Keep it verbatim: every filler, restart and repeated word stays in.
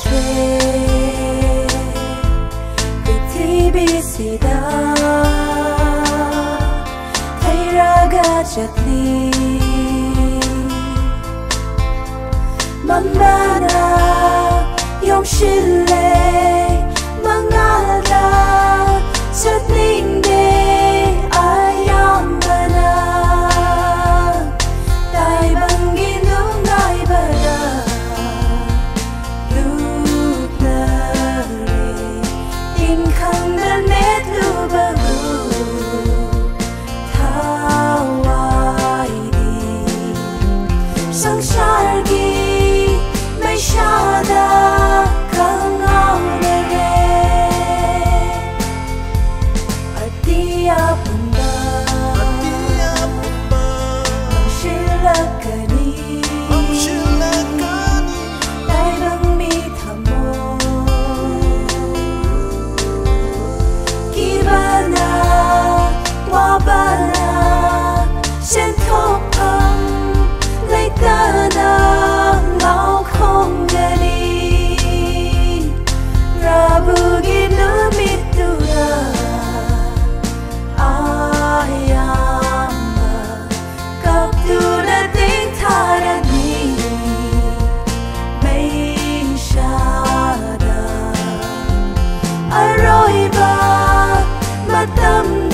Sida thay raga chatli Mamana yom shile mangala chatling de ayambana dai banginung dai bada lutlare in khang net lubagu thawai di sangsar gi mai shada kangau nare atia pumba atia pumba amshilakani amshilakani dai bang mi thamo kibana wabana sen thok pham lai tana ngao không gani rabugi numitura ayama kaptura ting tharani mai shada aroiba matam